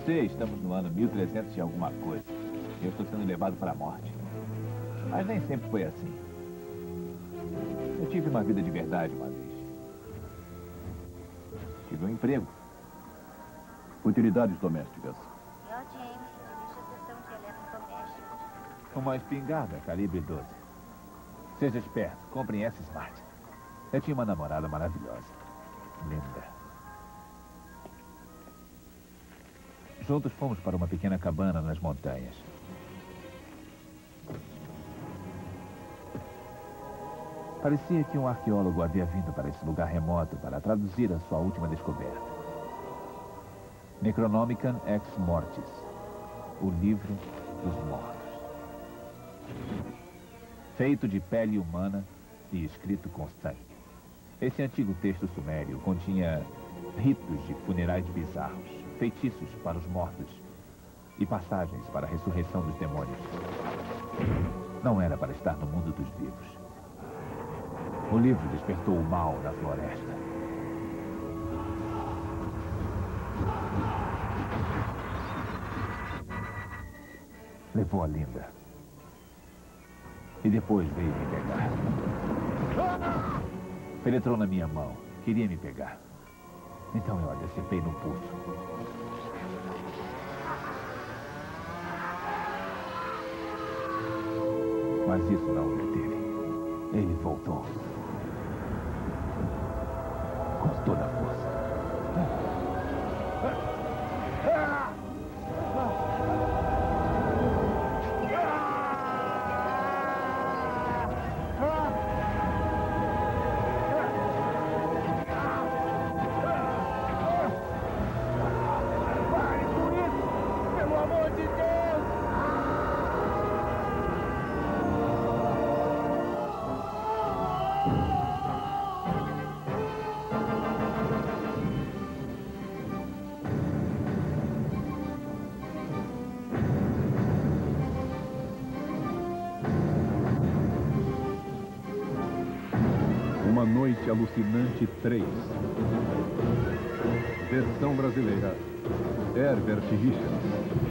sei, estamos no ano 1300 e alguma coisa. Eu estou sendo levado para a morte. Mas nem sempre foi assim. Eu tive uma vida de verdade uma vez. Tive um emprego. Utilidades domésticas. Eu, James, dirige a seção de eletrodomésticos. Uma espingarda calibre 12. Seja esperto, comprem essa Smart. Eu tinha uma namorada maravilhosa. Linda. Juntos fomos para uma pequena cabana nas montanhas. Parecia que um arqueólogo havia vindo para esse lugar remoto para traduzir a sua última descoberta. Necronomicon Ex Mortis, o livro dos mortos. Feito de pele humana e escrito com sangue. Esse antigo texto sumério continha ritos de funerais bizarros, feitiços para os mortos e passagens para a ressurreição dos demônios. Não era para estar no mundo dos vivos. O livro despertou o mal na floresta. Levou a Linda. E depois veio me pegar. Penetrou na minha mão. Queria me pegar. Então eu a decepei no pulso. Mas isso não o deteve. Ele voltou. Com toda a força. Uma Noite Alucinante 3. Versão brasileira. Herbert Richards.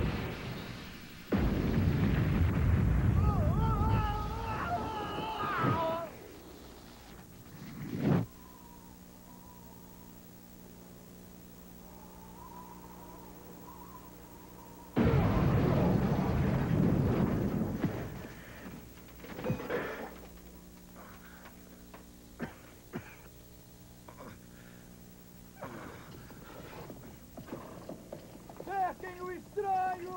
Cerquem o estranho!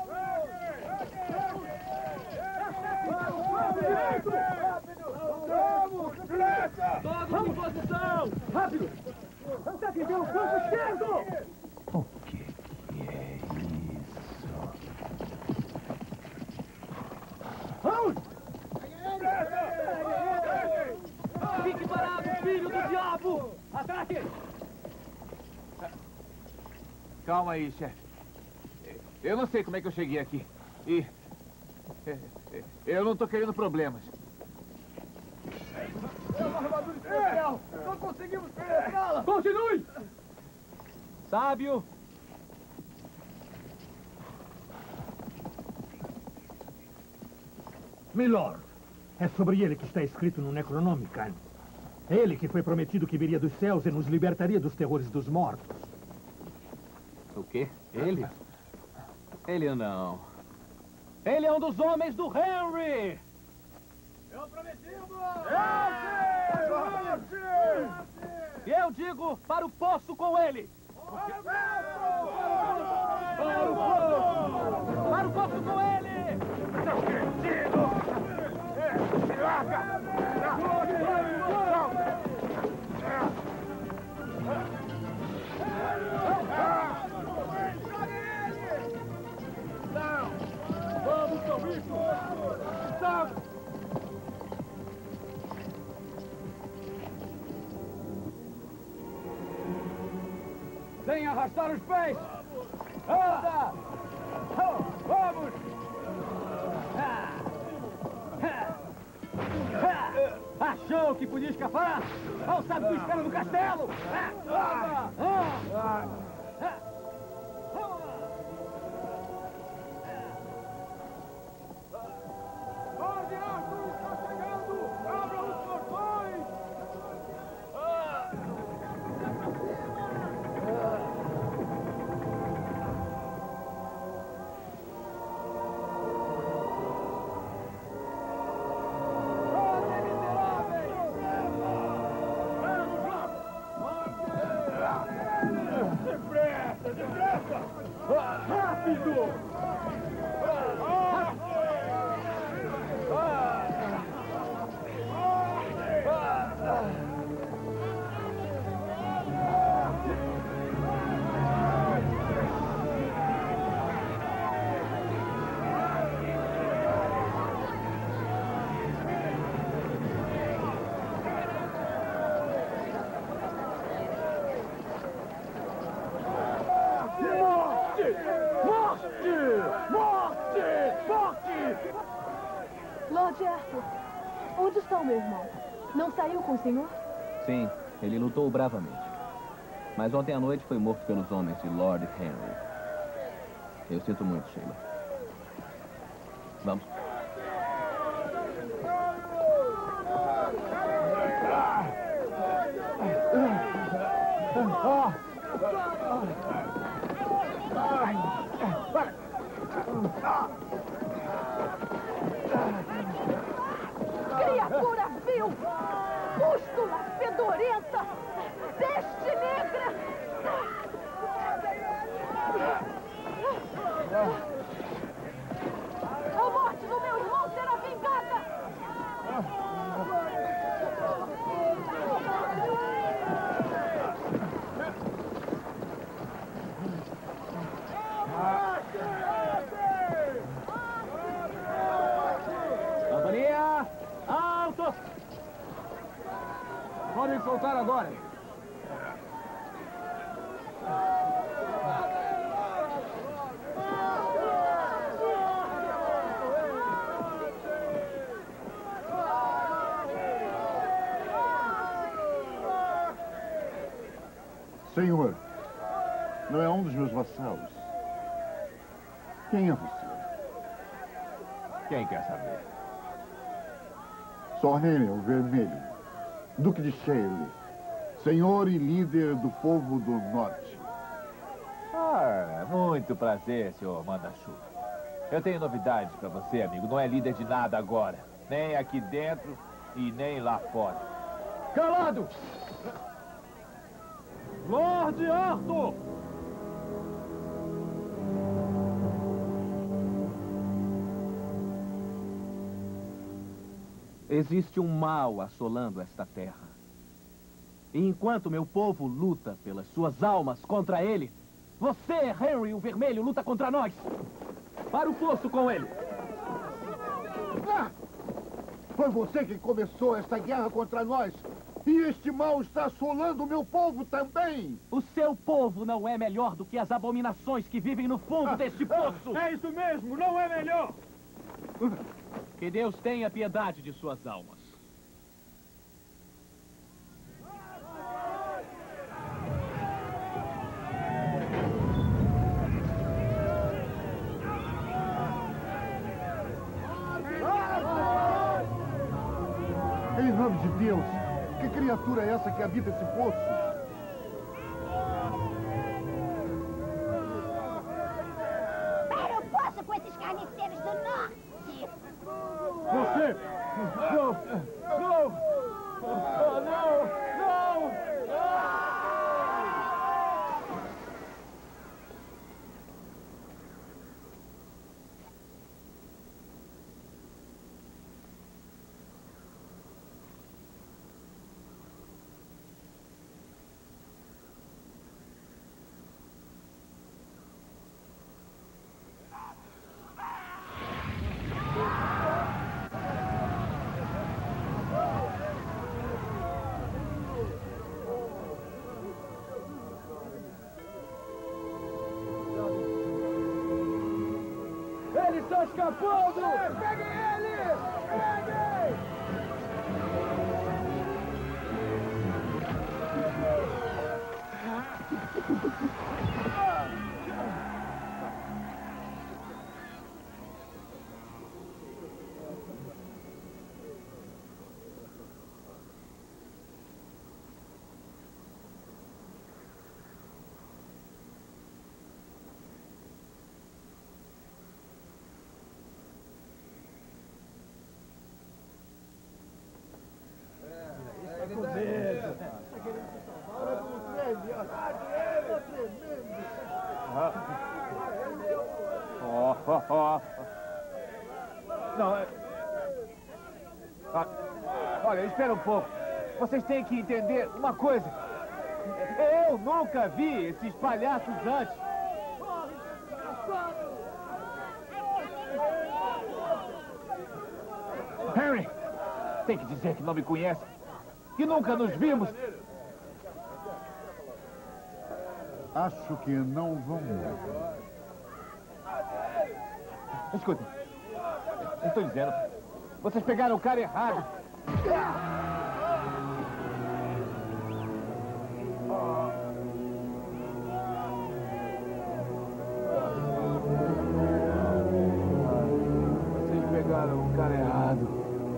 Vamos! Depressa! Todos em posição! Rápido! Cerquem pelo canto esquerdo! O que é isso? Vamos! Fique parado, filho do diabo! Ataque! Calma aí, chefe. Eu não sei como é que eu cheguei aqui. E... eu não tô querendo problemas. É uma armadura especial! Não conseguimos penetrá-la! Continue! Sábio! Milord, é sobre ele que está escrito no Necronomicon. Ele que foi prometido que viria dos céus e nos libertaria dos terrores dos mortos. O quê? Ele? Ele não. Ele é um dos homens do Henry! Eu prometi, eu digo para o poço com ele! Para o poço com ele! Seu cretino! Se larga! Vamos, seu bicho! Sem arrastar os pés! Anda! Vamos! Achou que podia escapar? Não sabe o que espera no castelo! morte! Lord Arthur, onde está o meu irmão? Não saiu com o senhor? Sim, ele lutou bravamente. Mas ontem à noite foi morto pelos homens de Lord Henry. Eu sinto muito, Sheila. Vamos. Criatura vil! Pústula, fedorenta! Peste negra! A morte do meu irmão será vingada! Companhia! Alto! Podem soltar agora. Senhor, não é um dos meus vassalos. Quem é você? Quem quer saber? Sir Henry o Vermelho, Duque de Shelley, senhor e líder do povo do norte. Ah, muito prazer, senhor Manda-Chuva. Eu tenho novidades para você, amigo. Não é líder de nada agora. Nem aqui dentro e nem lá fora. Calado! Lord Arthur! Existe um mal assolando esta terra. E enquanto meu povo luta pelas suas almas contra ele, você, Henry o Vermelho, luta contra nós. Para o poço com ele. Ah! Foi você que começou esta guerra contra nós. E este mal está assolando o meu povo também. O seu povo não é melhor do que as abominações que vivem no fundo deste poço. É isso mesmo, não é melhor! Que Deus tenha piedade de suas almas. Em nome de Deus, que criatura é essa que habita esse poço? Para o poço com esses carniceiros do norte! Você! Não! Não! Oh, não! Não! Ele está escapando! Peguem ele! Peguem! Não, olha, espera um pouco. Vocês têm que entender uma coisa. Eu nunca vi esses palhaços antes. Harry, tem que dizer que não me conhece. Que nunca nos vimos. Acho que não vão. Escuta, Estou dizendo, vocês pegaram o cara errado. Vocês pegaram o cara errado.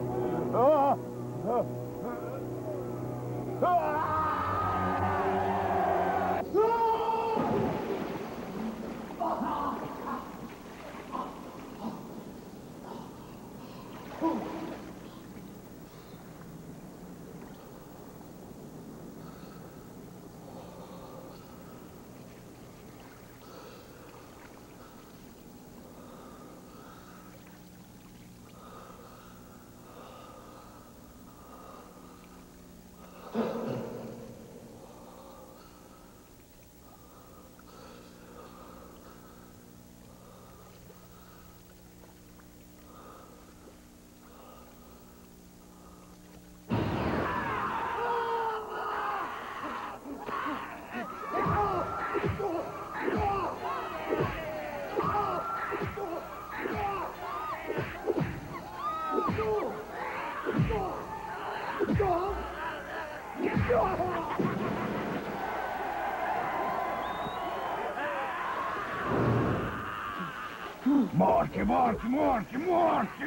Morte, morte, morte, morte!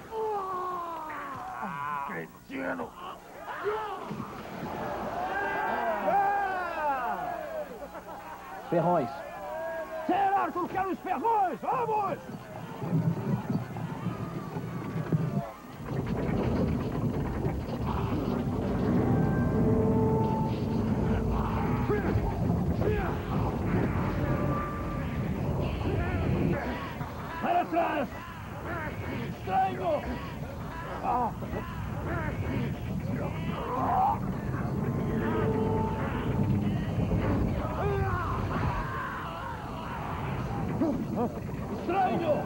Cretino! Ferrões. Ser Arthur, quero os ferrões! Vamos! Para trás! Estranho! Estranho!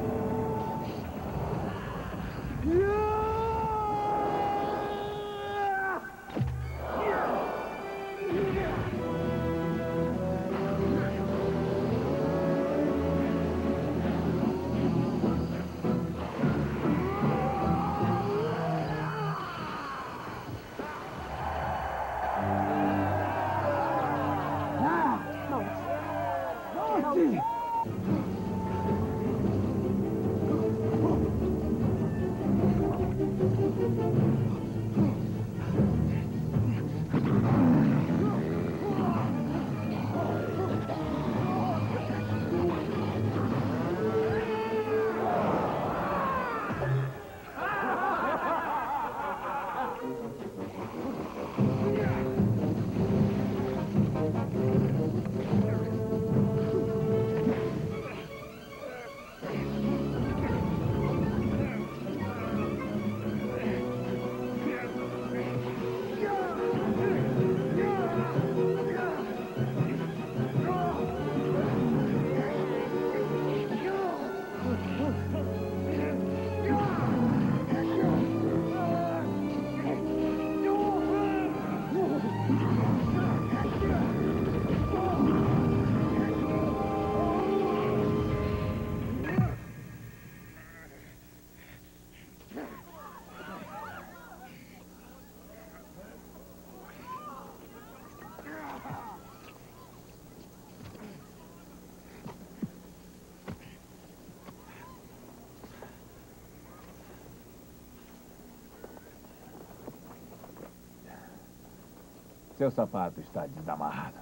Seu sapato está desamarrado.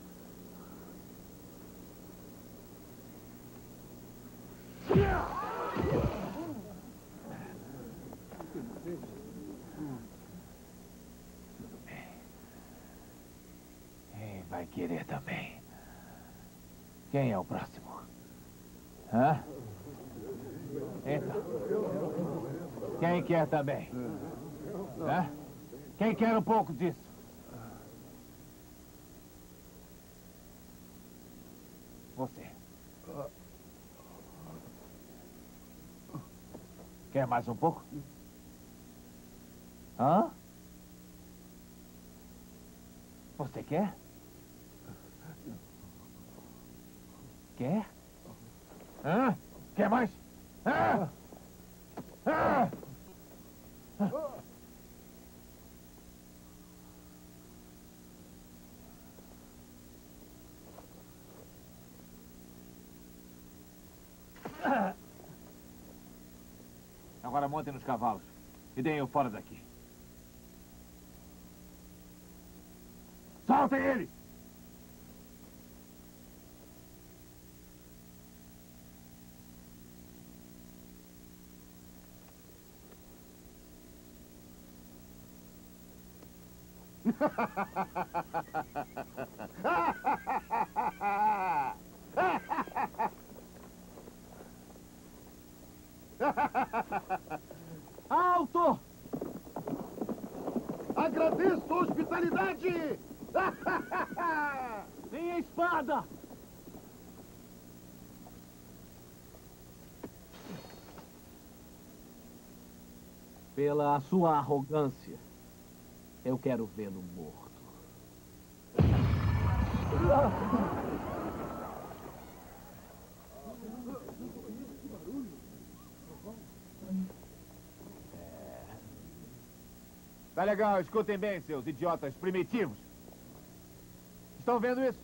Tudo bem. E vai querer também. Quem é o próximo? Hã? Então. Quem quer também? Hã? Quem quer um pouco disso? Você. Quer mais um pouco? Hã? Você quer? Quer? Hã? Quer mais? Hã? Agora montem nos cavalos e deem-o fora daqui. Soltem ele! Alto! Agradeço a hospitalidade! Minha espada! Pela sua arrogância, eu quero vê-lo morto. Tá legal, escutem bem, seus idiotas primitivos. Estão vendo isso?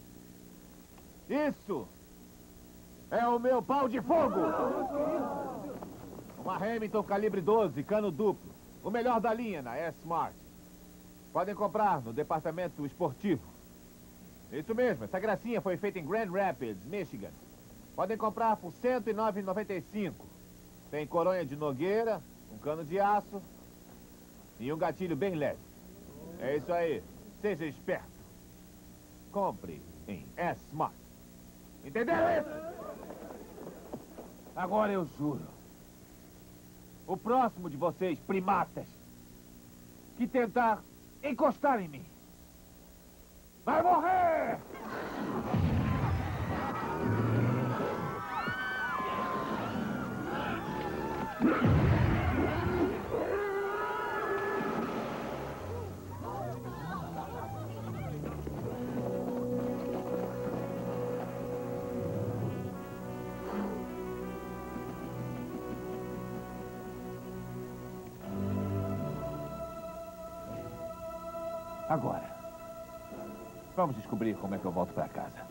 Isso é o meu pau de fogo! Uma Remington calibre 12, cano duplo. O melhor da linha na S-Smart. Podem comprar no departamento esportivo. Isso mesmo, essa gracinha foi feita em Grand Rapids, Michigan. Podem comprar por R$ 109,95. Tem coronha de nogueira, um cano de aço e um gatilho bem leve. É isso aí, seja esperto. Compre em S-Smart. Entenderam isso? Agora eu juro. O próximo de vocês, primatas, que tentar encostar em mim, vai morrer! Agora, vamos descobrir como é que eu volto para casa.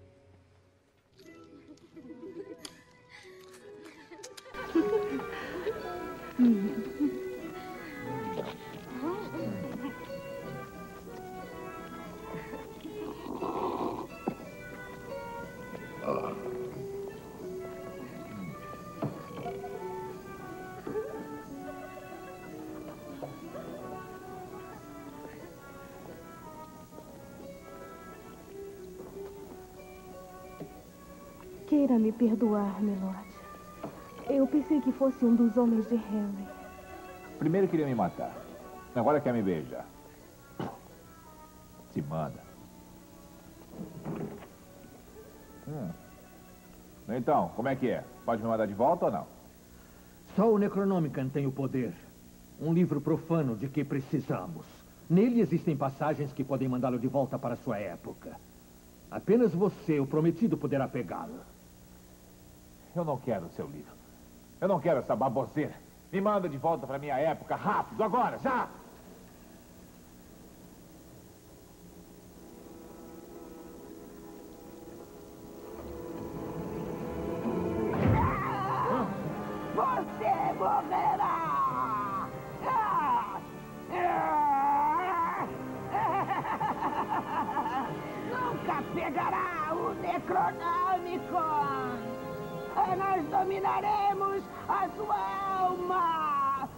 Queira me perdoar, Milord. Eu pensei que fosse um dos homens de Henry. Primeiro queria me matar. Agora quer me beijar. Se manda. Então, como é que é? Pode me mandar de volta ou não? Só o Necronomicon tem o poder. Um livro profano de que precisamos. Nele existem passagens que podem mandá-lo de volta para sua época. Apenas você, o prometido, poderá pegá-lo. Eu não quero o seu livro. Eu não quero essa baboseira. Me manda de volta para minha época, rápido, agora, já! Você morrerá! Nunca pegará o Necronomicon! Nós dominaremos a sua alma!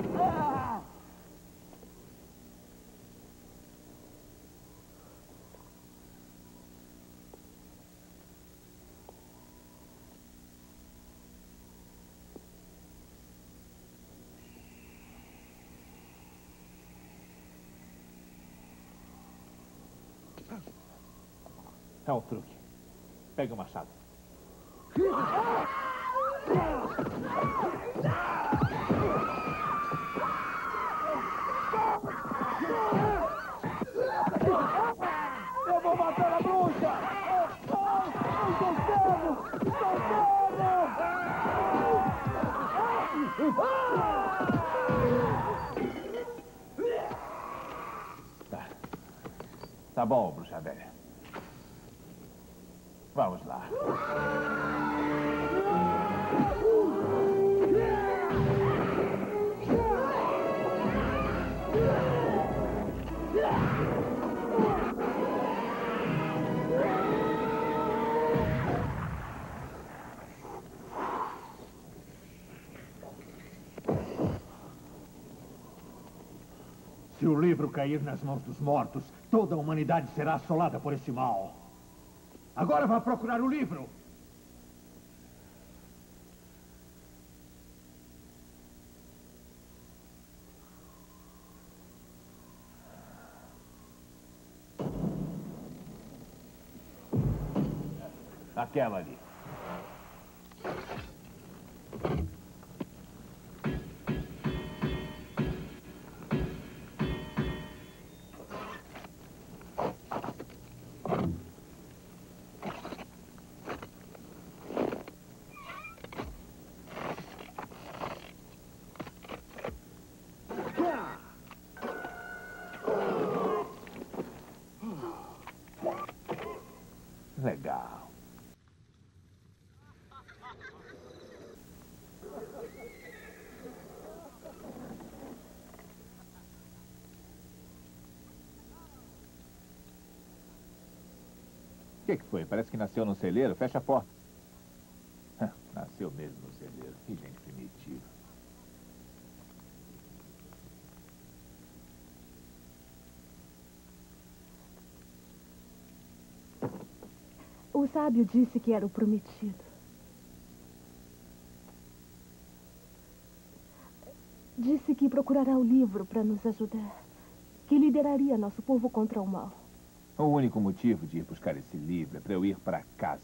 É um truque. Pega o machado. Eu vou matar a bruxa! Estou cego! Estou Tá. Tá bom, bruxa velha. Vamos lá. Se o livro cair nas mãos dos mortos, toda a humanidade será assolada por esse mal. Agora vá procurar o livro. Aquela ali. Legal. O que foi? Parece que nasceu no celeiro. Fecha a porta. Nasceu mesmo no celeiro. Que gente primitiva. O sábio disse que era o prometido. Disse que procurará o livro para nos ajudar. Que lideraria nosso povo contra o mal. O único motivo de ir buscar esse livro é para eu ir para casa.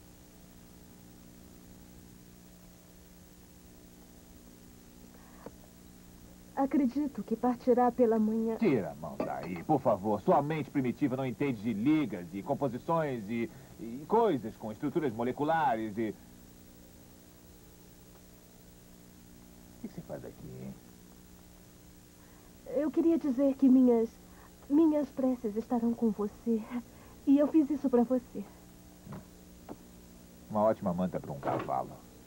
Acredito que partirá pela manhã. Tira a mão daí, por favor. Sua mente primitiva não entende de ligas e composições e coisas com estruturas moleculares e... O que você faz aqui, hein? Eu queria dizer que minhas preces estarão com você. E eu fiz isso para você. Uma ótima manta para um cavalo.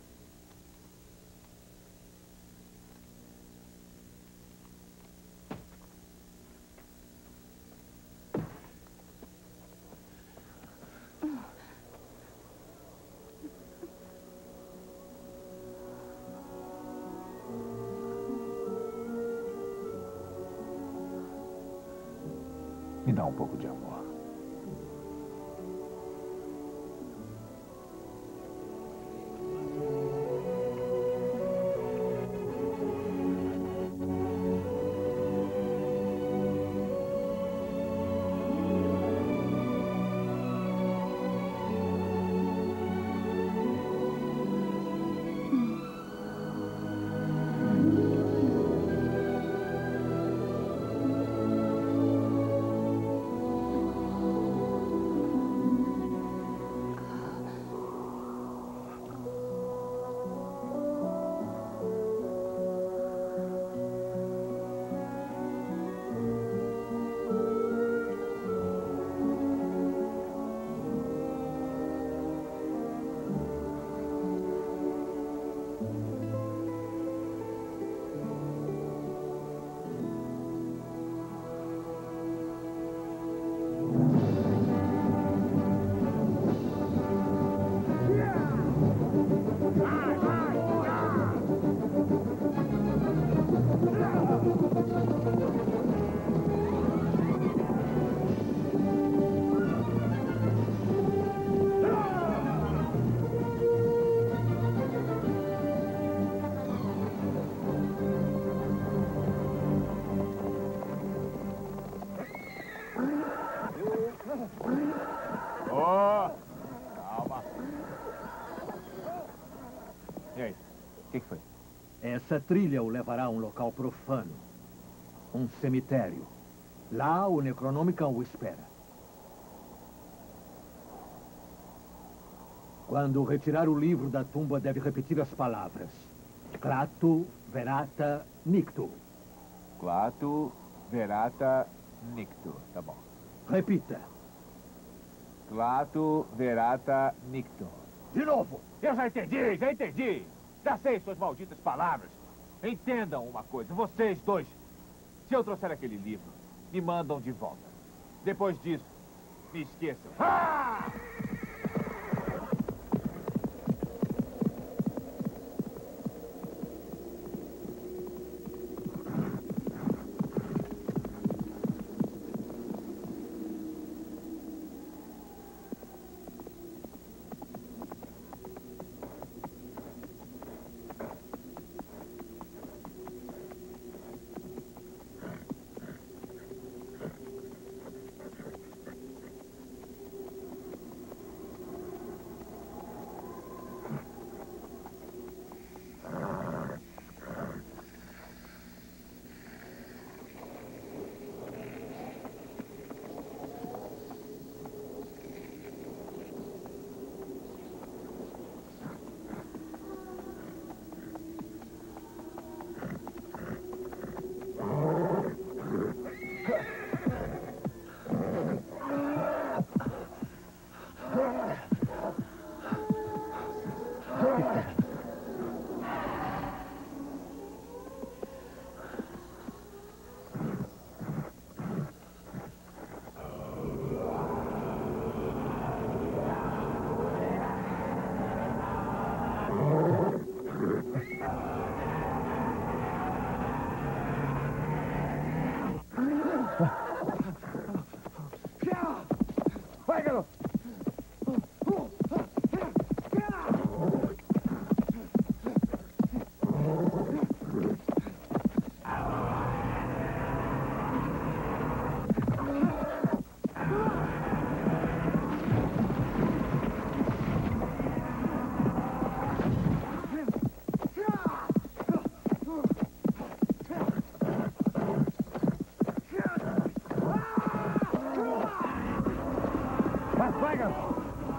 Me dá um pouco de amor. Calma. E aí? O que foi? Essa trilha o levará a um local profano. Um cemitério. Lá o Necronomicon o espera. Quando retirar o livro da tumba, deve repetir as palavras. Clato, verata, nicto. Clato, verata, nicto. Tá bom. Repita. Clato, verata, nicto. De novo. Eu já entendi, já entendi. Já sei suas malditas palavras. Entendam uma coisa, vocês dois. Se eu trouxer aquele livro, me mandam de volta. Depois disso, me esqueçam. Ah! Vai, garoto! Vai, garoto!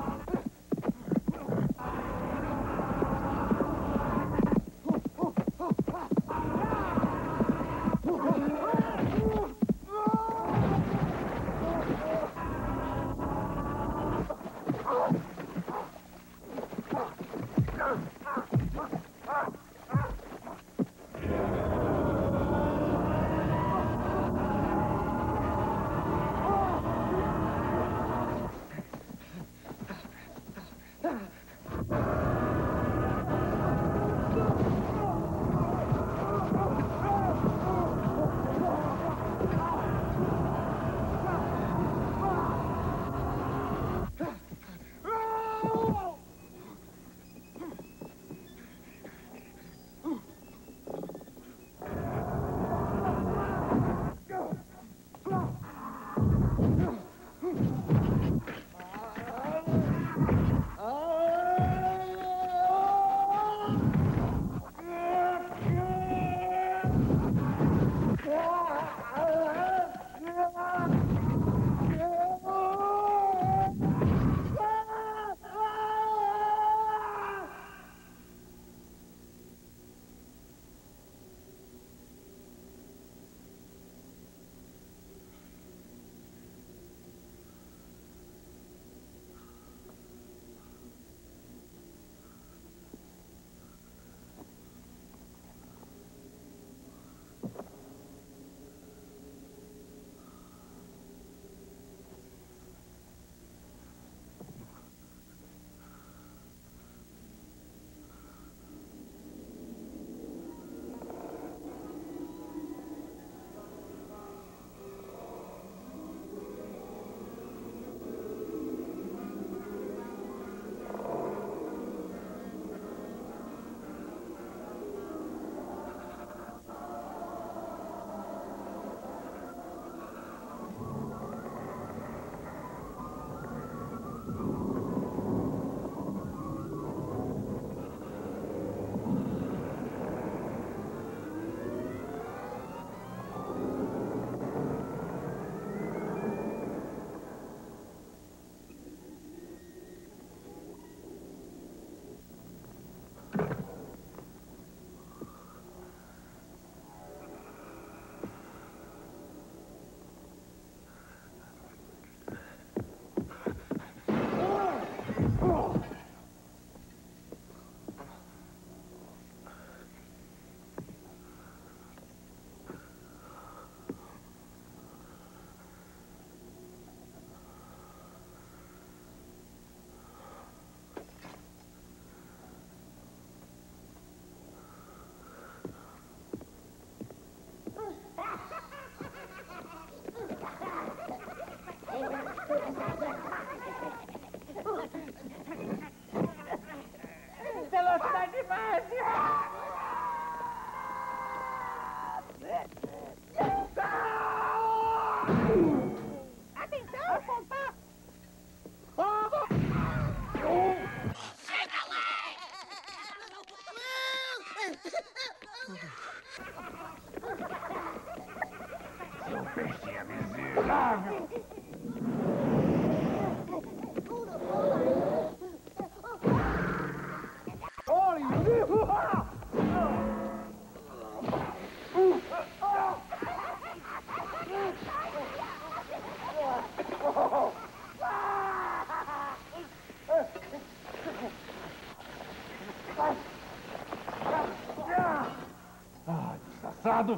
Desgraçados!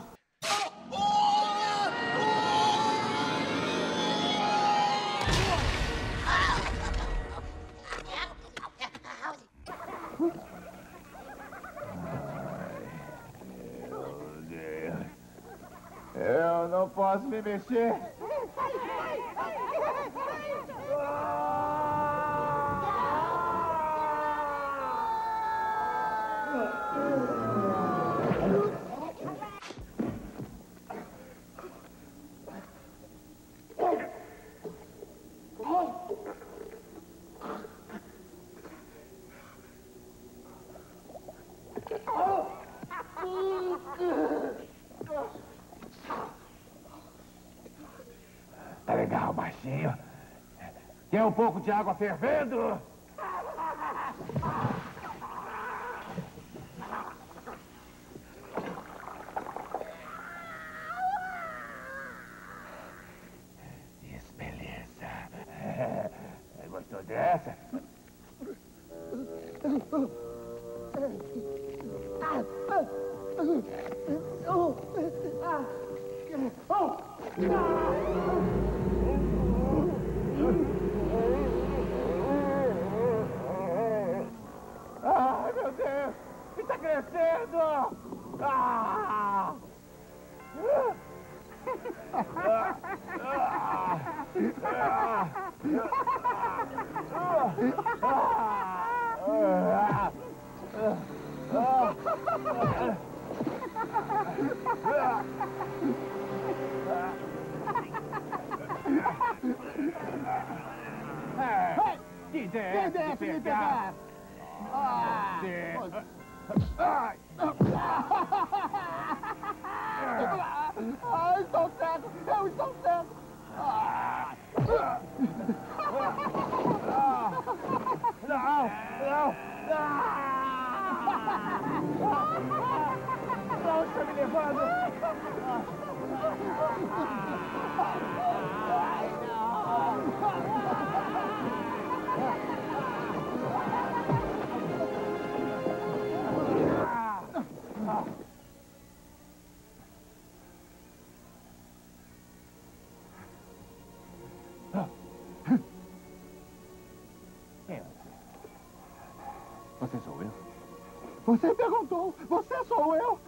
Eu não posso me mexer. Tá legal, baixinho. Quer um pouco de água fervendo? Isso, beleza. Gostou dessa? Ai, meu Deus! Está crescendo! Ah! Que desce me pegar! Ai! Ai, estou cego! Eu estou cego! Não! Não! Não está me levando! Ai, não! Você sou eu? Você perguntou. Você sou eu.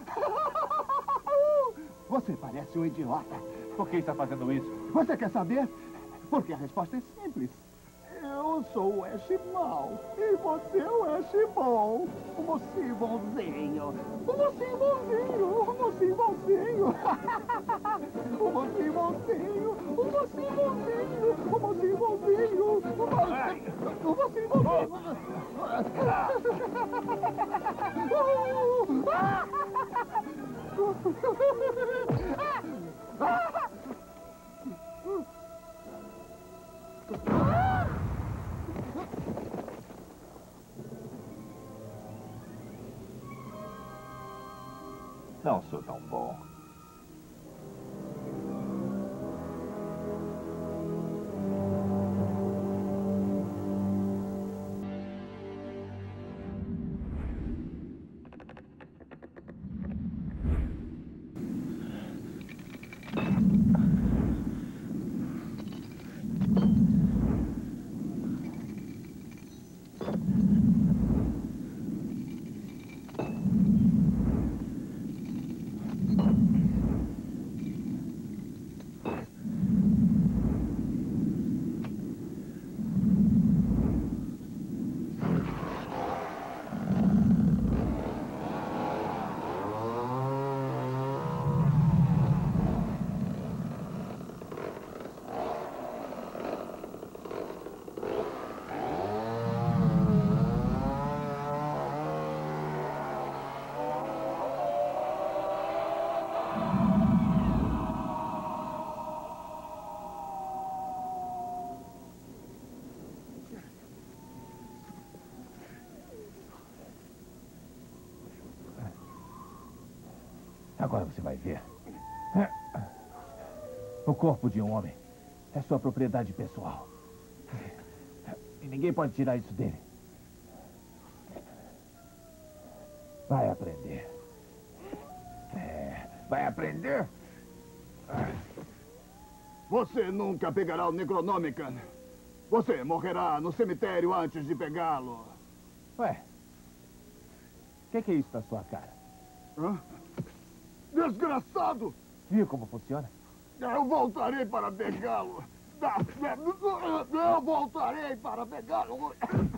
Você parece um idiota. Por que está fazendo isso? Você quer saber? Porque a resposta é simples. Eu sou o Ash Mau e você é o Ash Bom. O mocinho bonzinho. O mocinho bonzinho. O mocinho bonzinho. O mocinho bonzinho. O mocinho bonzinho. O mocinho bonzinho. O mocinho bonzinho. Não sou tão bom. Agora você vai ver. O corpo de um homem é sua propriedade pessoal. E ninguém pode tirar isso dele. Vai aprender. Vai aprender? Você nunca pegará o Necronômica. Você morrerá no cemitério antes de pegá-lo. Ué, o que é isso na sua cara? Hã? Desgraçado! Viu como funciona? Eu voltarei para pegá-lo. Eu voltarei para pegá-lo.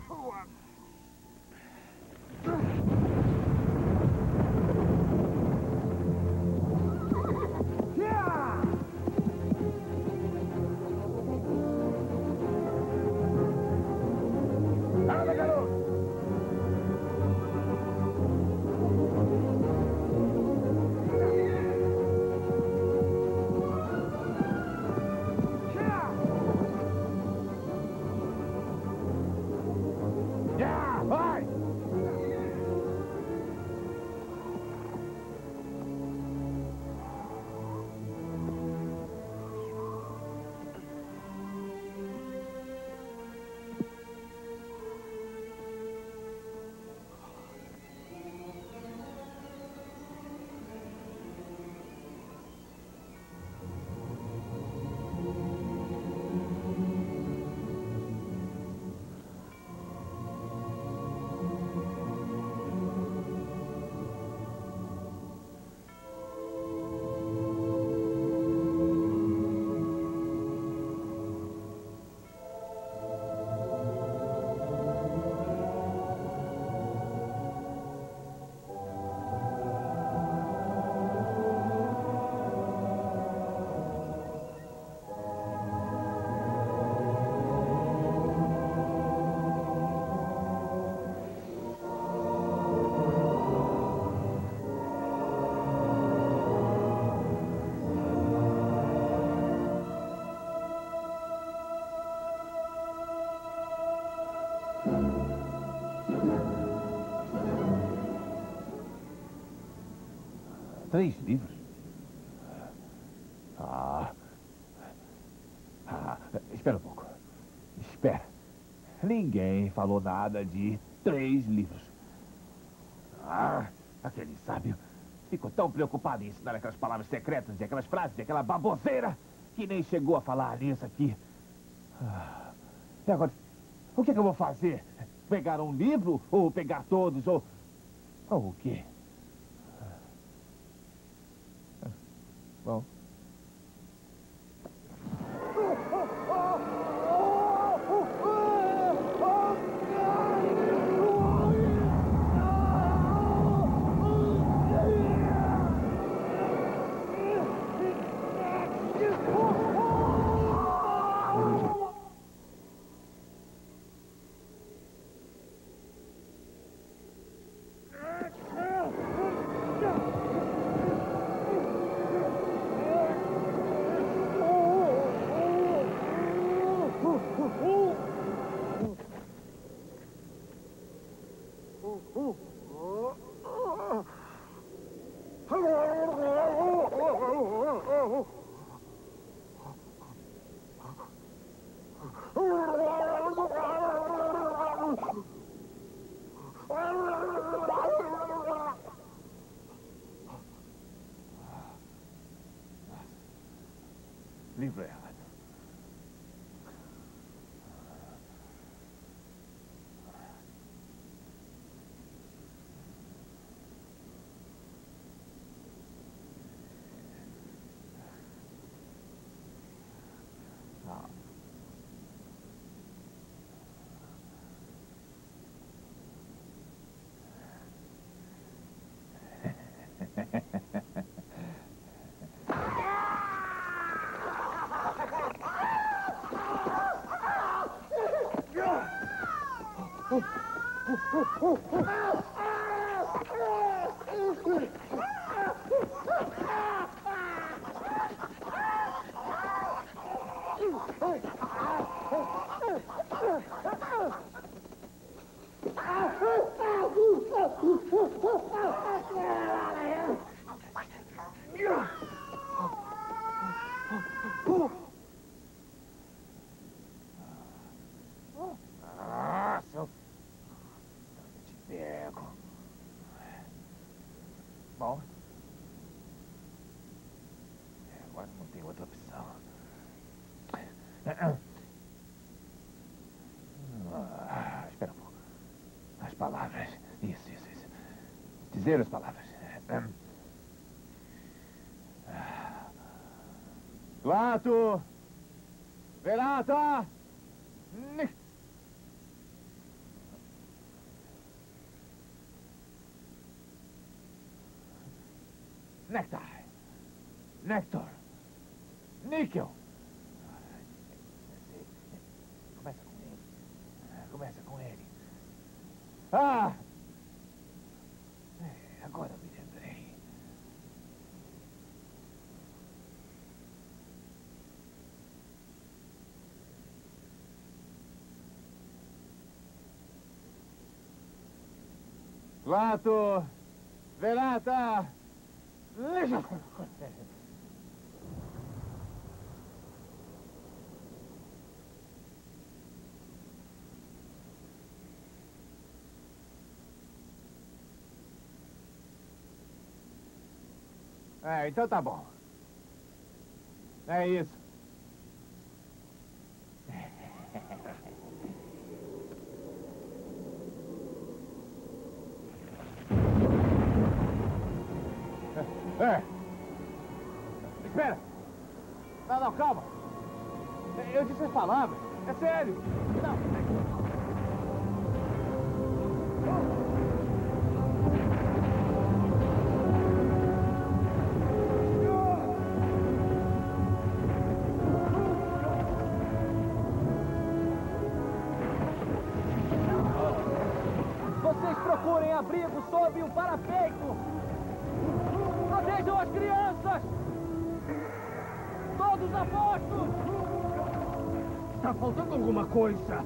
Vai! Três livros? Espera um pouco. Espera. Ninguém falou nada de 3 livros. Aquele sábio ficou tão preocupado em ensinar aquelas palavras secretas e aquelas frases e aquela baboseira que nem chegou a falar nisso aqui. E agora, o que é que eu vou fazer? Pegar um livro ou pegar todos ou o quê? Bom. Livro errado. Bom, agora não tem outra opção. Espera um pouco. As palavras. Isso. Dizer as palavras. Lato! Verata! Nectar! Nectar! Níquel! Começa com ele. Começa com ele. Ah! Agora eu me lembrei. Lato! Verata! Então tá bom. É isso. Espera! Não, calma! Eu disse as palavras. É sério! Não! Vocês procurem abrigo sob o parapeito! Protejam as crianças! Todos a postos! Está faltando alguma coisa.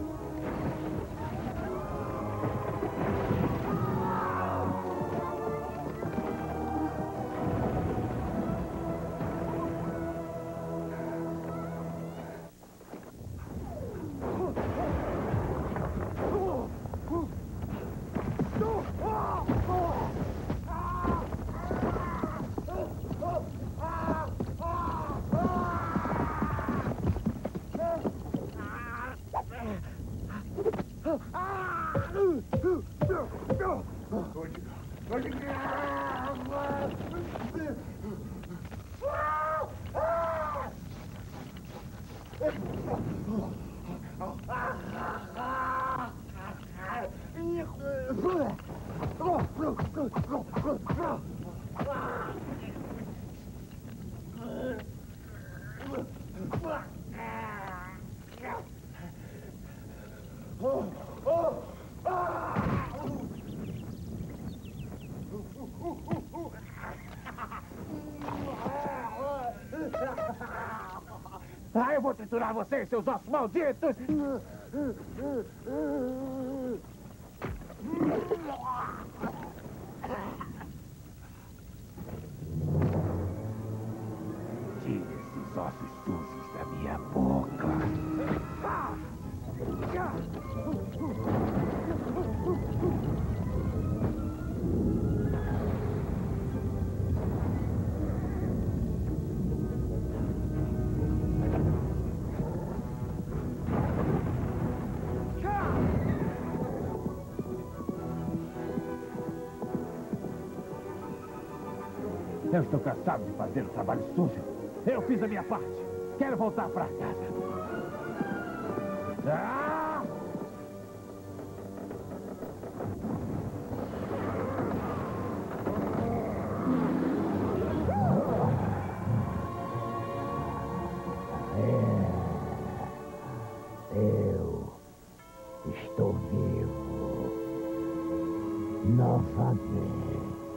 Eu vou triturar vocês, seus ossos malditos! Tire esses ossos sujos da minha boca. Eu estou cansado de fazer o trabalho sujo. Eu fiz a minha parte. Quero voltar para casa. Ah! Eu estou vivo novamente.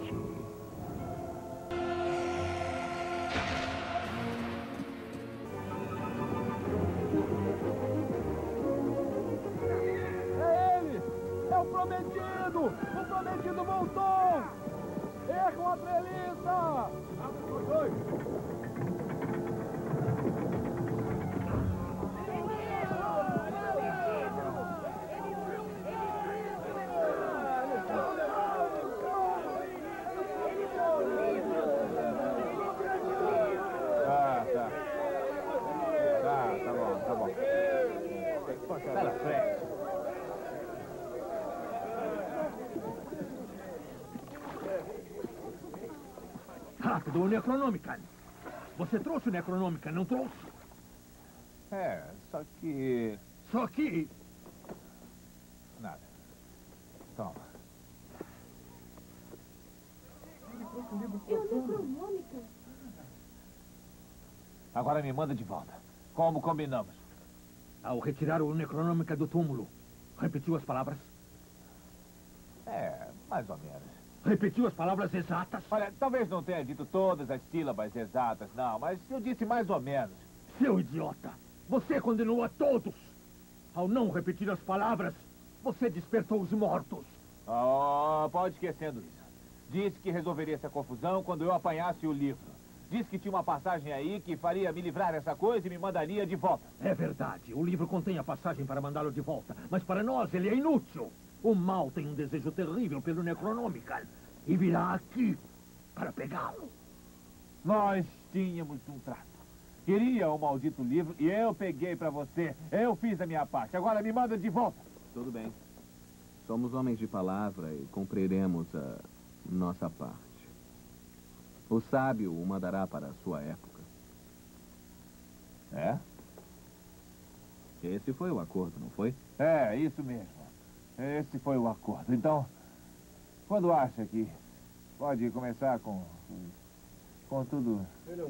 O prometido voltou! Erram a treliça! Tá bom. Sai da frente. Rápido, o Necronomicon. Você trouxe o Necronômica, não trouxe? É, só que... Só que... Nada. Toma. E o Necronômica? Agora me manda de volta. Como combinamos. Ao retirar o Necronômica do túmulo, repetiu as palavras? É, mais ou menos. Repetiu as palavras exatas? Olha, talvez não tenha dito todas as sílabas exatas, não, mas eu disse mais ou menos. Seu idiota! Você condenou a todos! Ao não repetir as palavras, você despertou os mortos. Oh, pode esquecendo isso. Disse que resolveria essa confusão quando eu apanhasse o livro. Disse que tinha uma passagem aí que faria me livrar dessa coisa e me mandaria de volta. É verdade. O livro contém a passagem para mandá-lo de volta. Mas para nós ele é inútil. O mal tem um desejo terrível pelo Necronômica. E virá aqui para pegá-lo. Nós tínhamos um trato. Queria o maldito livro e eu peguei pra você. Eu fiz a minha parte. Agora me manda de volta. Tudo bem. Somos homens de palavra e cumpriremos a nossa parte. O sábio o mandará para a sua época. É? Esse foi o acordo, não foi? É, isso mesmo. Esse foi o acordo. Então, quando acha que pode começar com tudo...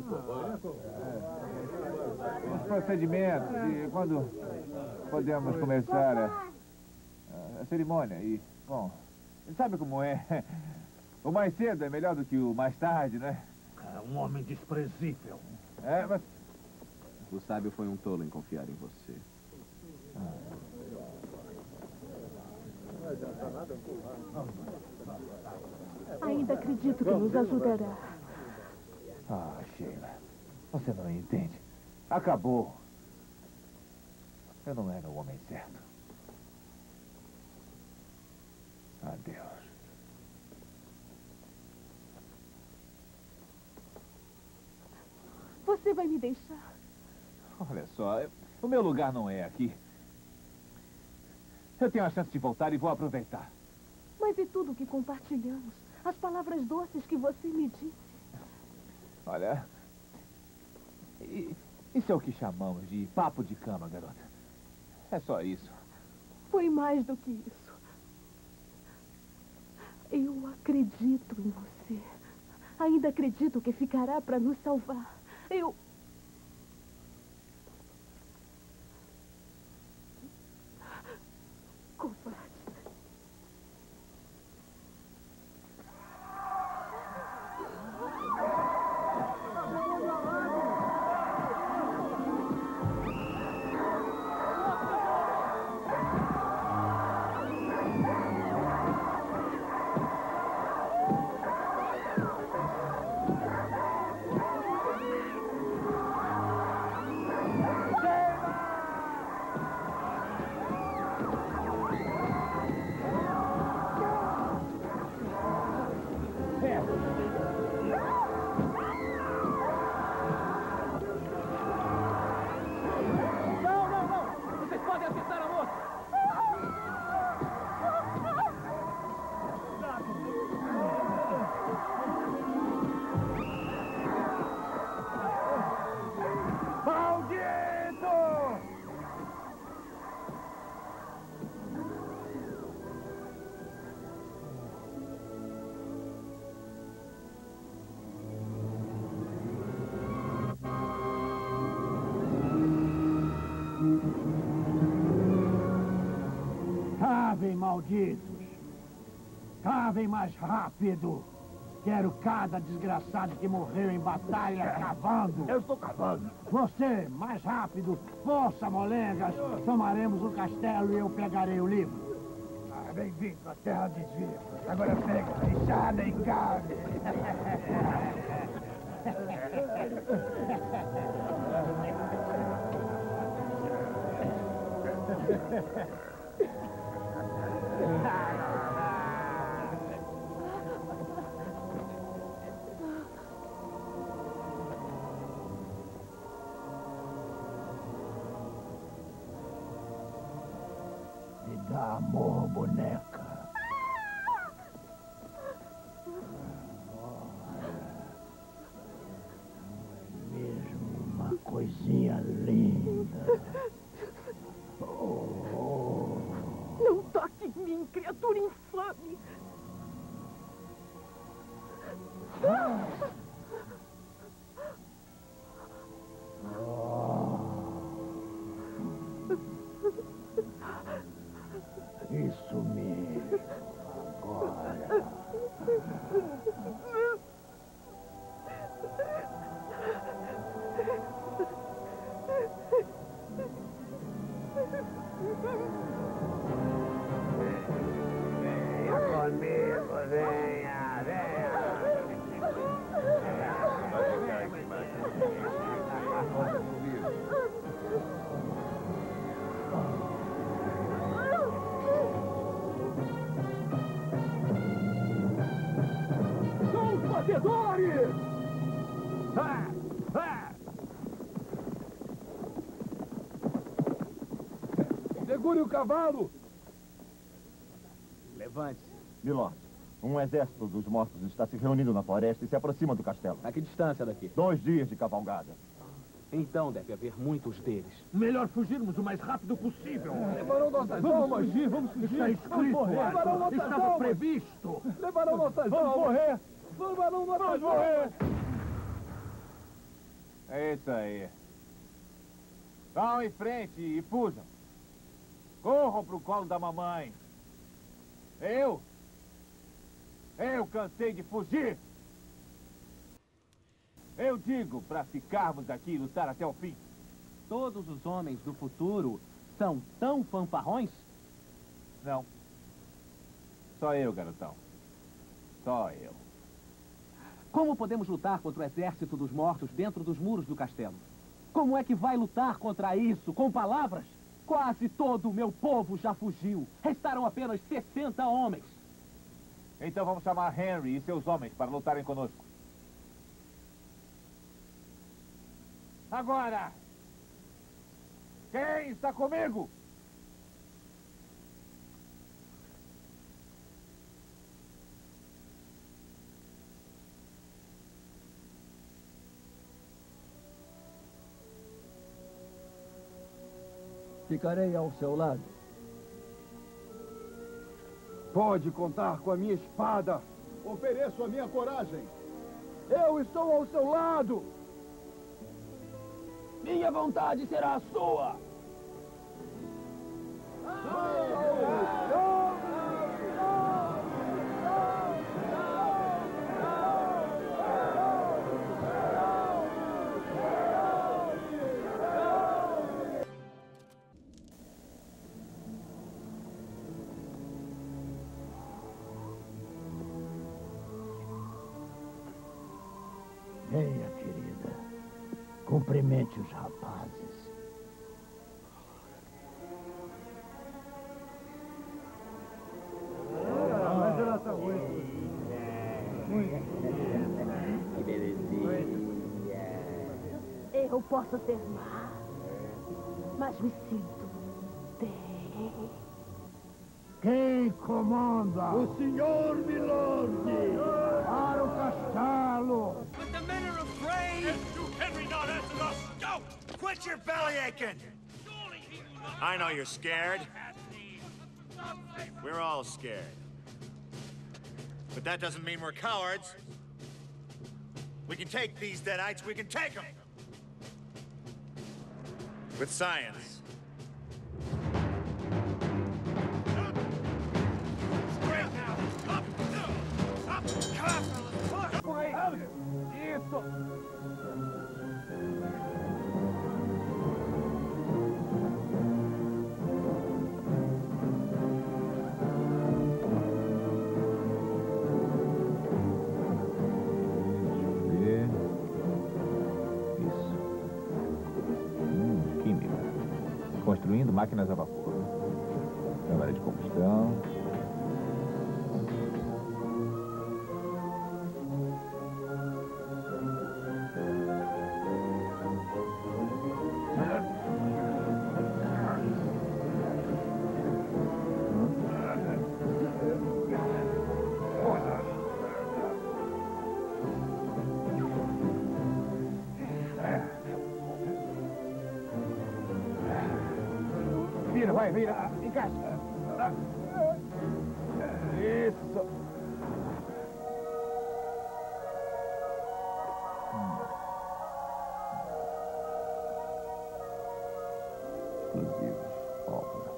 Os procedimentos e quando podemos começar a cerimônia e, bom, sabe como é? O mais cedo é melhor do que o mais tarde, né? É um homem desprezível. É, mas... O sábio foi um tolo em confiar em você. Ainda acredito que nos ajudará. Ah, Sheila, você não entende. Acabou. Eu não era o homem certo. Adeus. Você vai me deixar? Olha só, o meu lugar não é aqui. Eu tenho a chance de voltar e vou aproveitar. Mas e tudo que compartilhamos? As palavras doces que você me disse? Olha, isso é o que chamamos de papo de cama, garota. É só isso. Foi mais do que isso. Eu acredito em você. Ainda acredito que ficará para nos salvar. Covarde. Vocês podem acertar a moça! Maldito! Cavem, malditos! Cavem mais rápido! Quero cada desgraçado que morreu em batalha cavando! Eu estou cavando. Você, mais rápido! Força, molengas! Tomaremos o castelo e eu pegarei o livro! Bem-vindo à Terra dos Vivos! Agora pega a enxada e cave! Me dá amor, boneca. Me linda. Não toque em mim, criatura infame. Isso mesmo. Agora. Venha comigo, venha, venha. São os batedores! Segure o cavalo! Levante-se. Milord, um exército dos mortos está se reunindo na floresta e se aproxima do castelo. A que distância daqui? 2 dias de cavalgada. Então deve haver muitos deles. Melhor fugirmos o mais rápido possível. Levarão nossas almas! Vamos fugir. Está escrito. Levarão nossas Estava almas! previsto. Levarão nossas almas! Morrer! Levarão nossas almas! É isso aí. Vão em frente e fujam. Corram pro colo da mamãe. Eu cansei de fugir. Eu digo para ficarmos aqui e lutar até o fim. Todos os homens do futuro são tão fanfarrões? Não. Só eu, garotão. Só eu. Como podemos lutar contra o exército dos mortos dentro dos muros do castelo? Como é que vai lutar contra isso? Com palavras? Quase todo o meu povo já fugiu. Restaram apenas 60 homens. Então vamos chamar Henry e seus homens para lutarem conosco. Agora! Quem está comigo? Ficarei ao seu lado. Pode contar com a minha espada. Ofereço a minha coragem. Eu estou ao seu lado. Minha vontade será a sua. Venha, querida. Cumprimente os rapazes. Eu posso ser má, mas me sinto bem. Quem comanda? O senhor Milord. Para o castelo. But the men are afraid! If you Henry not answer us, go! Quit your belly aching! I know you're scared. We're all scared. But that doesn't mean we're cowards. We can take these Deadites, we can take them! With science. Straight now! Up! Up! Come on, fellas! Isso! Química. Construindo máquinas a vapor. Câmara de combustão. Vira, vai, vira. Encaixa. Isso. Explosivos, pólvora.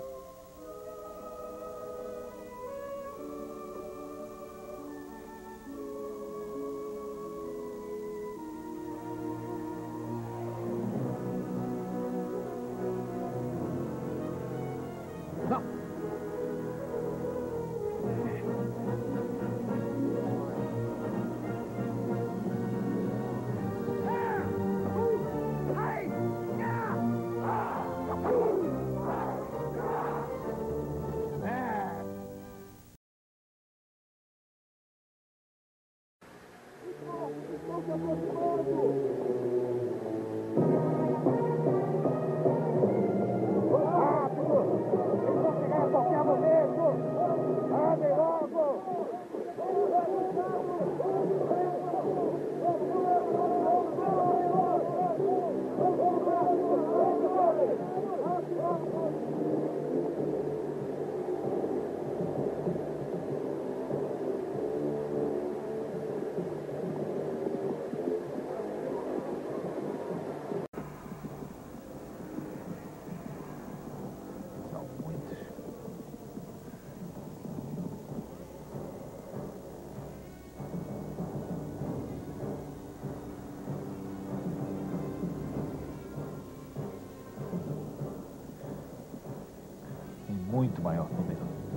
Muito maior número.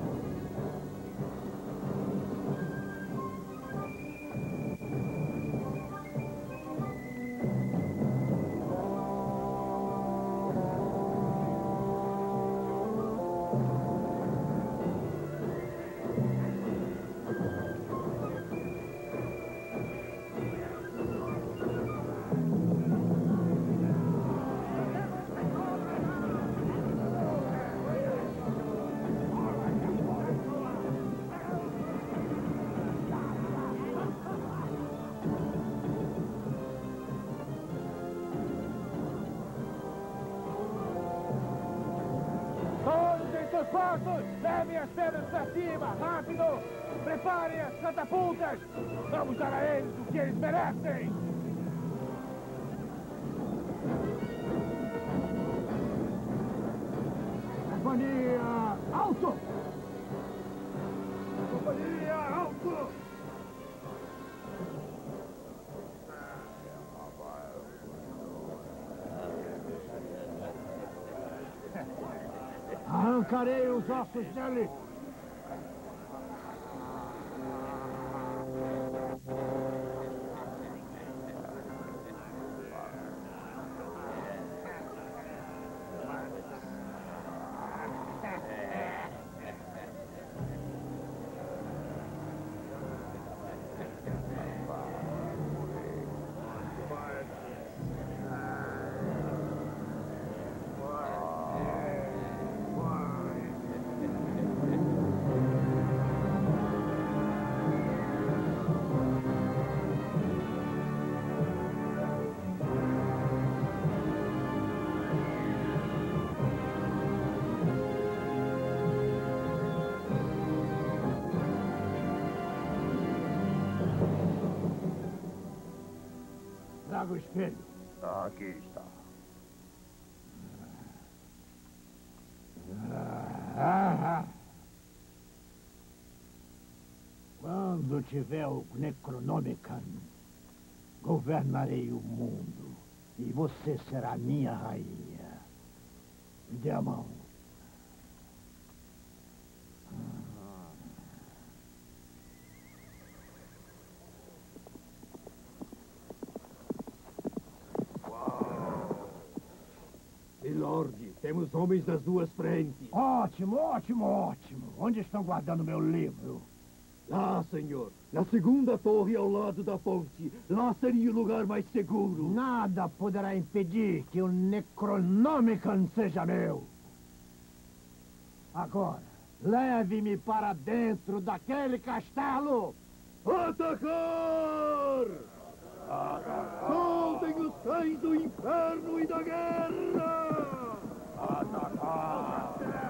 Levem as pedras para cima! Rápido! Preparem as catapultas! Vamos dar a eles o que eles merecem! Companhia, alto! Companhia, alto! Arrancarei os ossos dele! Traga o espelho. Aqui está. Quando tiver o Necronomicon, governarei o mundo. E você será minha rainha. Me dê a mão. Milord, temos homens das duas frentes. Ótimo, ótimo, ótimo. Onde estão guardando meu livro? Lá, senhor. Na segunda torre ao lado da ponte. Lá seria o lugar mais seguro. Nada poderá impedir que o Necronomicon seja meu. Agora, leve-me para dentro daquele castelo. Atacar! Soltem os cães do inferno e da guerra! Atacar!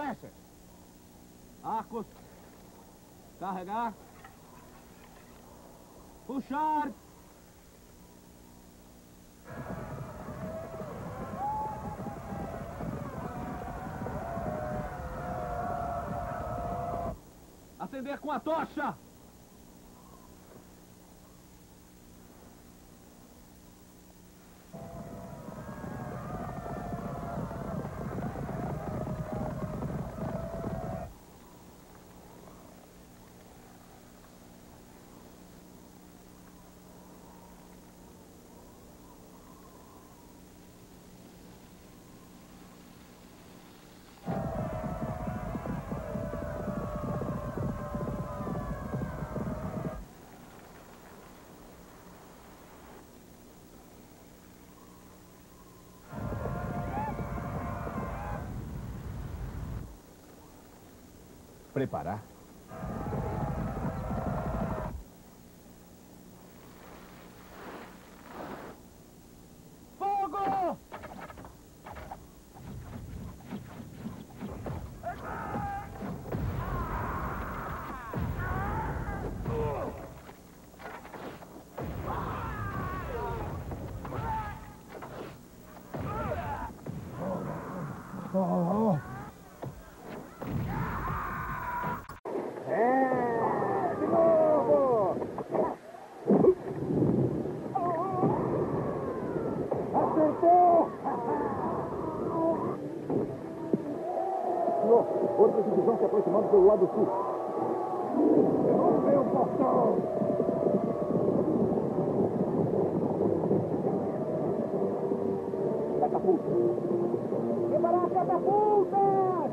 Flechas. Arcos. Carregar. Puxar. Acender com a tocha. Preparar? Fogo! De novo! Acertou! Senhor, outra divisão se aproximando pelo lado sul. Derrubem o portão! Catapulta. Preparar catapultas!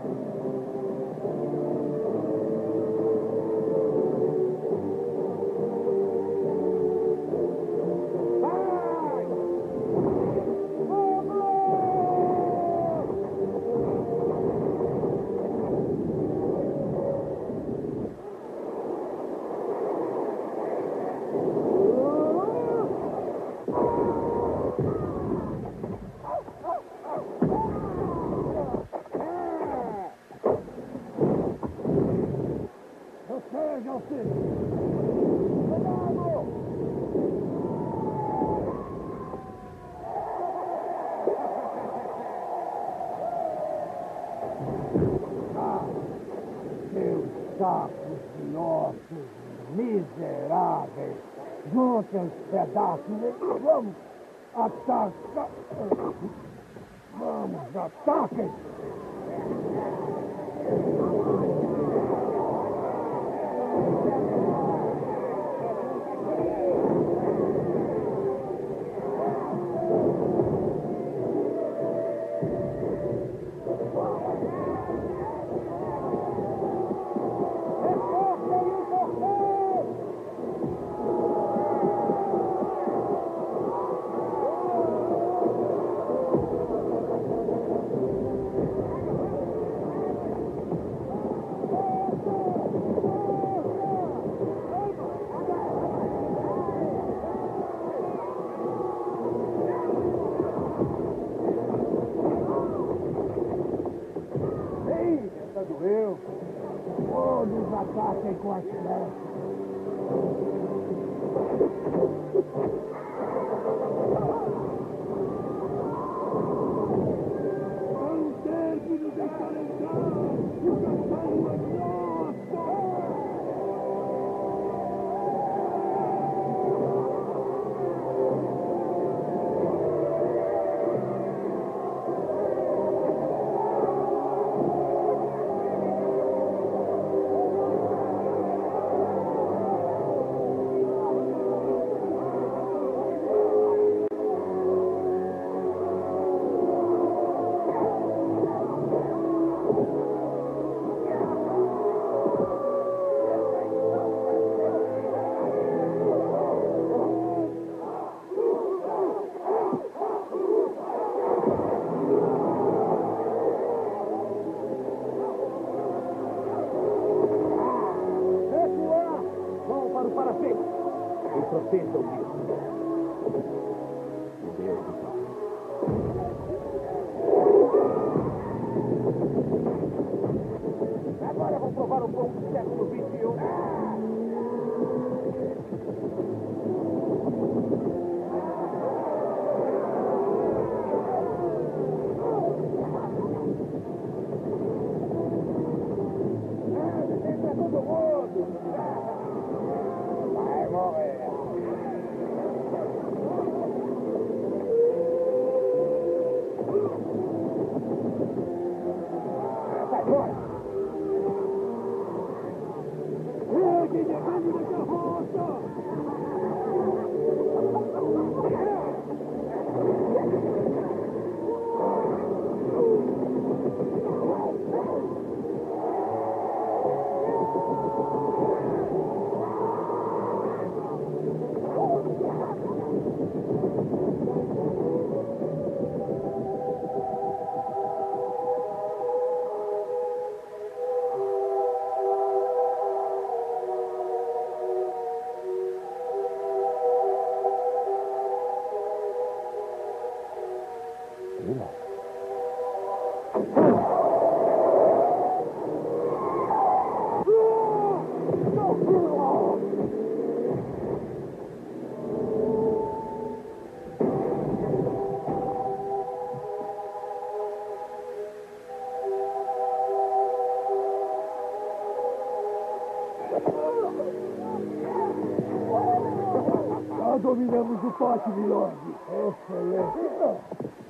Vai! Fogo! Protejam-se! Cuidado! Seus sacos de ossos miseráveis. Juntem os pedaços e vamos atacar. Vamos, ataquem! Eita, doeu! Todos ataquem com as flechas. Não teve de deixar entrar! O castelo é nosso! Já dominamos o pátio, milord. Excelente.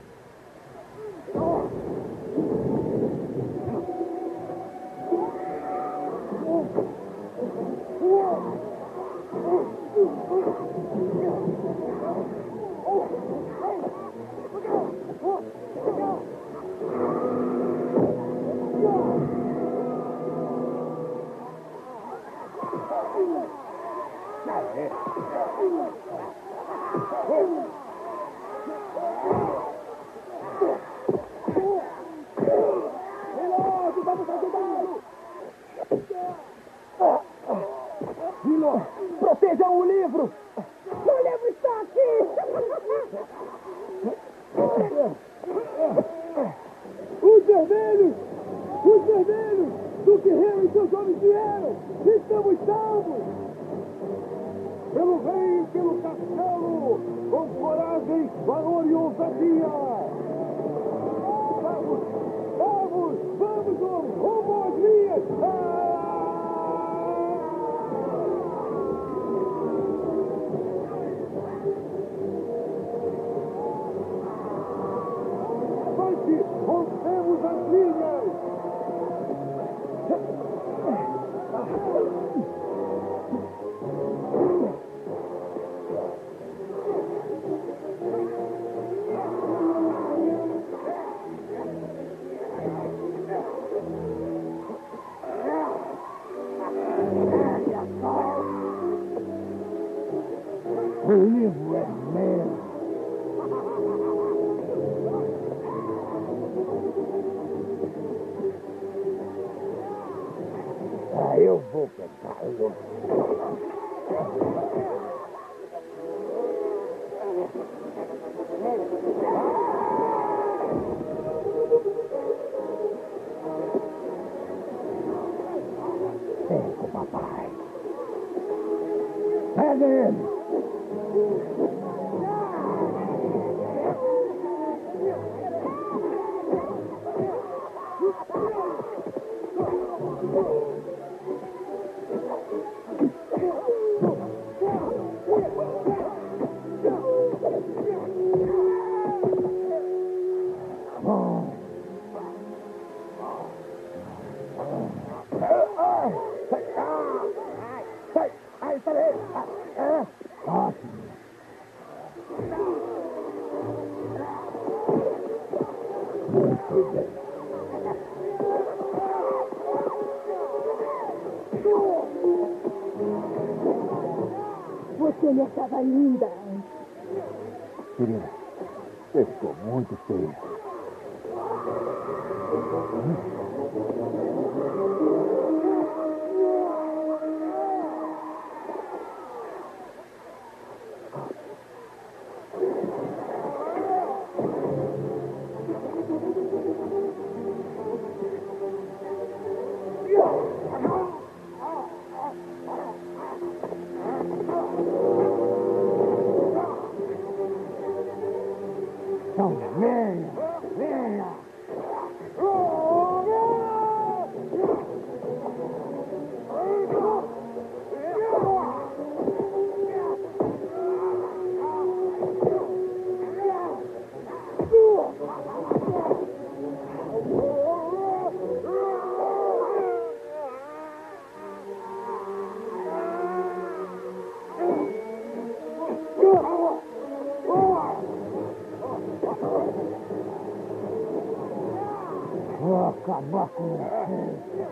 Milord, protejam o livro! O livro está aqui! Os vermelhos! Os vermelhos! Do que Henry e seus homens vieram! Estamos salvos! Pelo rei, pelo castelo! Com coragem, valor e ousadia! Vamos! Vamos! Vamos, homens! Rumo às linhas! Avante! Rompemos as linhas! O livro é meu. Eu vou pegá-lo. Pega, papai. Pega ele. Você me achava linda antes. Querida, você ficou muito feia. Então, venha, venha. Vou acabar com você.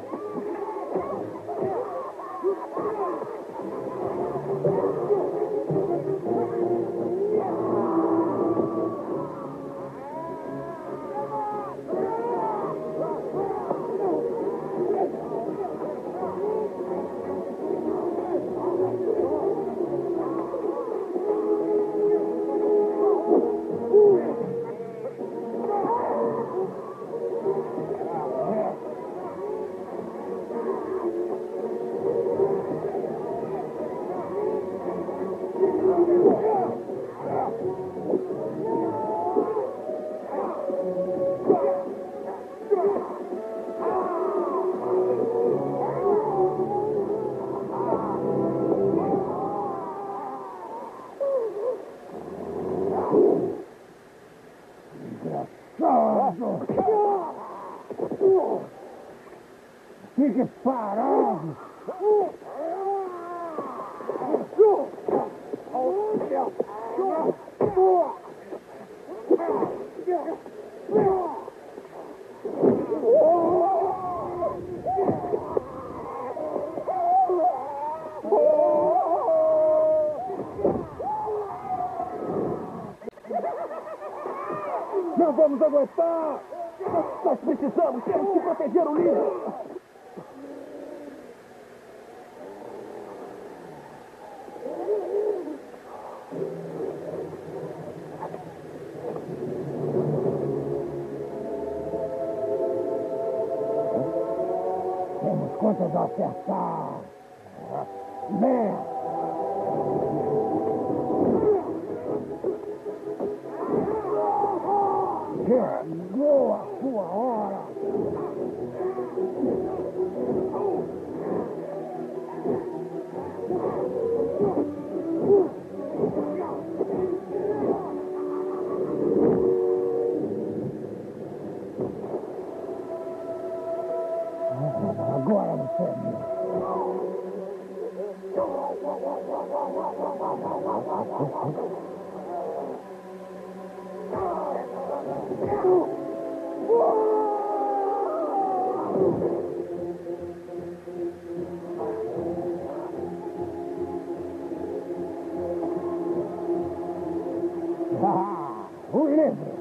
Fique parado! Não vamos aguentar! Nós precisamos, temos que proteger o livro! Temos contas a acertar! Venha! Chegou a sua hora! Agora você é meu. O livro!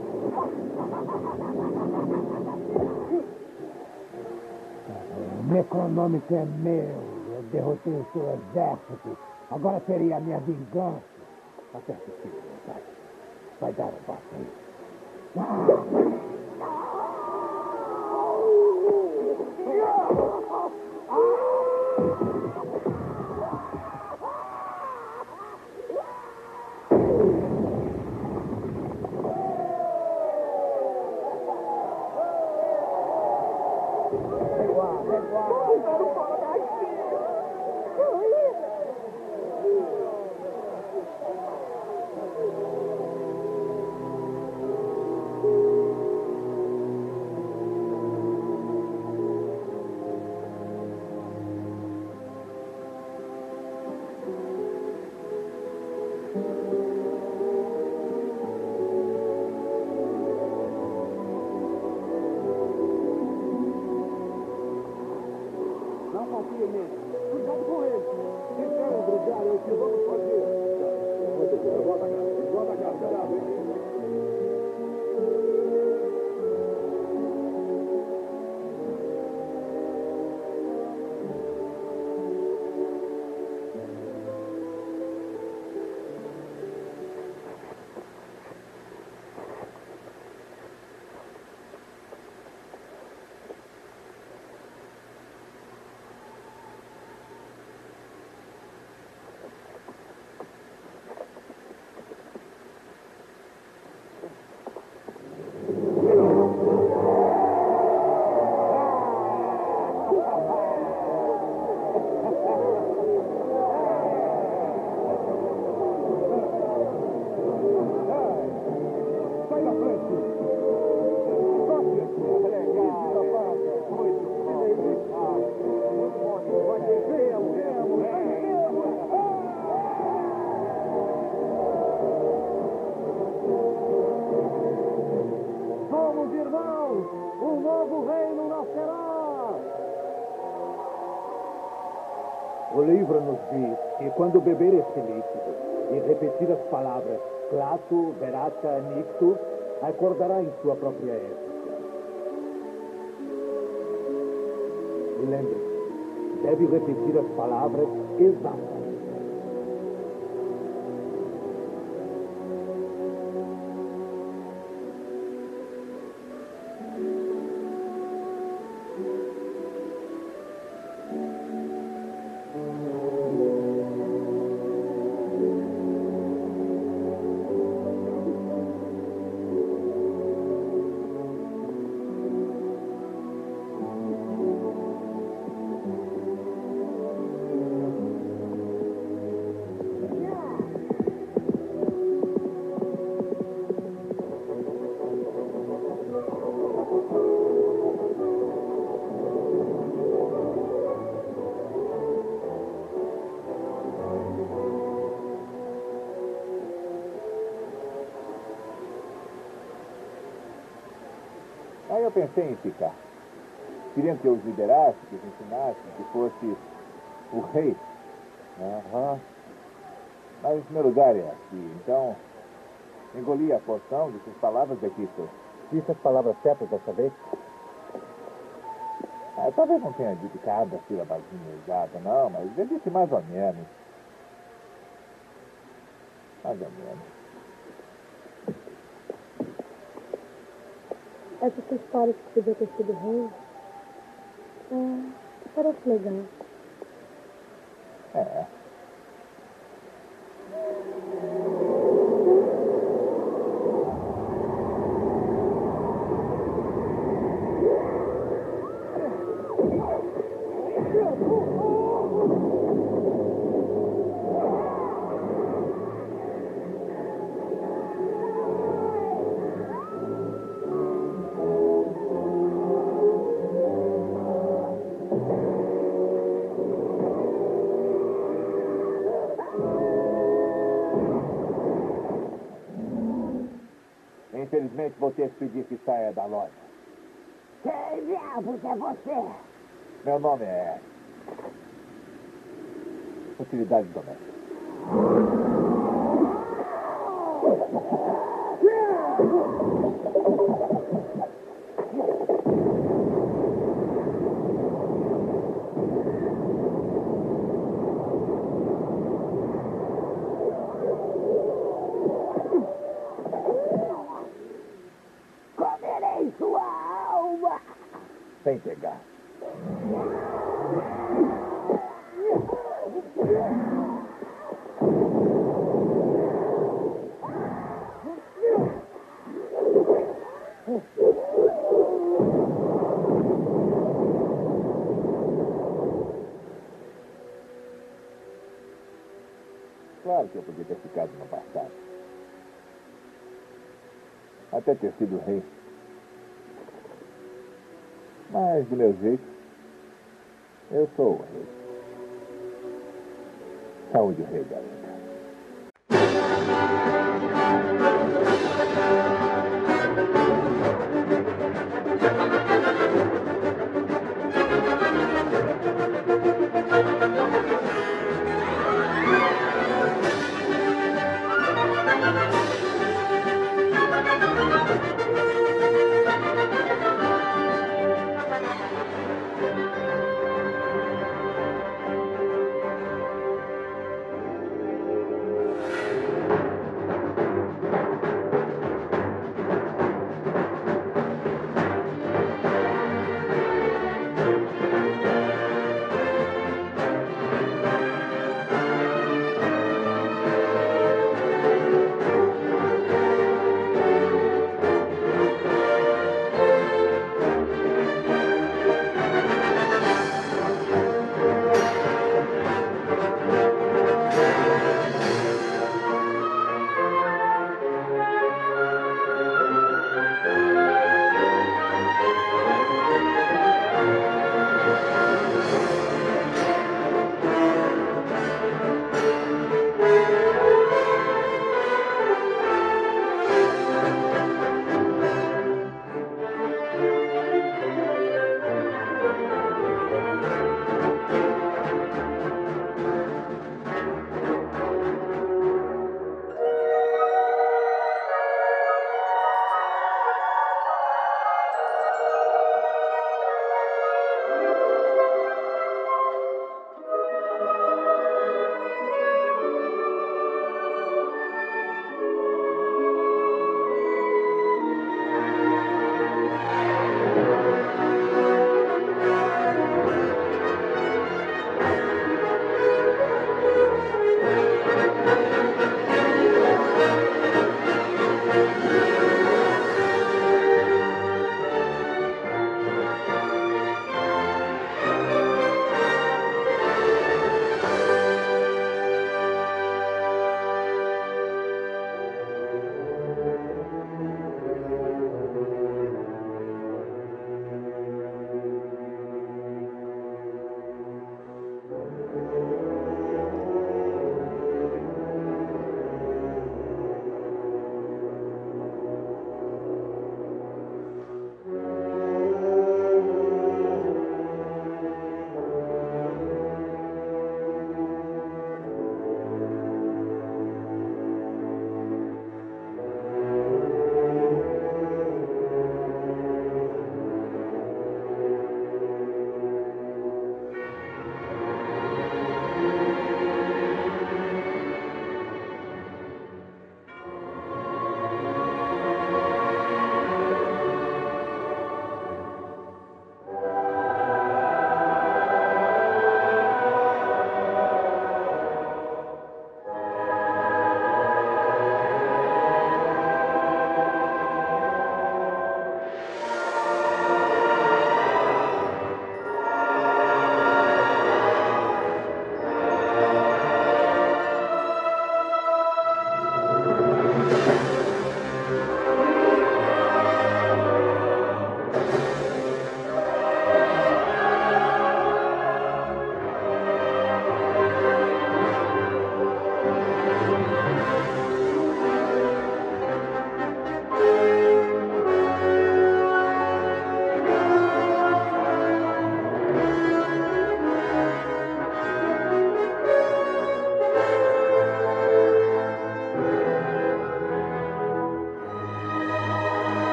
O Necronômico é meu. Eu derrotei o seu exército. Agora seria a minha vingança. Acerte o filho, vai dar um passo aí. Cuidado com ele. Se querem brigar, é o que vamos fazer. Volta cá, cuidado, hein? O livro nos diz que quando beber este líquido e repetir as palavras clato, verata, nicto, acordará em sua própria época. E lembre-se, deve repetir as palavras exatas. Aí eu pensei em ficar. Queriam que eu os liderasse, que os ensinasse, que fosse o rei. Mas em primeiro lugar é aqui. Então, engoli a porção, disse as palavras daqui estou. Disse as palavras certas dessa vez? Talvez não tenha dito cada sílabazinha exata, não, mas eu disse mais ou menos. Mais ou menos. Essa sua história que podia ter sido rei, parece legal. Infelizmente, vou ter que pedir que saia da loja. Quem diabos é você? Meu nome é... Utilidade doméstica. Comerei sua alma! Sem pegar. Claro que eu podia ter ficado no passado. Até ter sido rei. Mas, do meu jeito, eu sou o rei. Saúde, rei, galera.